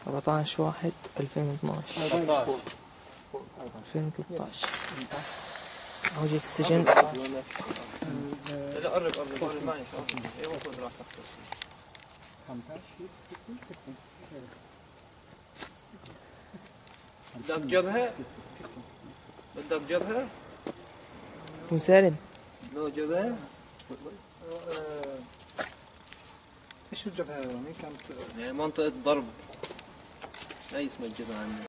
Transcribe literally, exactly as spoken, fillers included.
أربعتاشر واحد ألفين واثناعش. ألفين وثلاثطعش. هوجة السجن. لا قرب قرب قرب معي شو ايوه خذ راحتك. بدك جبهة؟ بدك جبهة؟ مسالم. لو جبهة؟ ايش الجبهة هذه كانت؟ يعني منطقة ضرب. لا اسم الجبهة عندنا.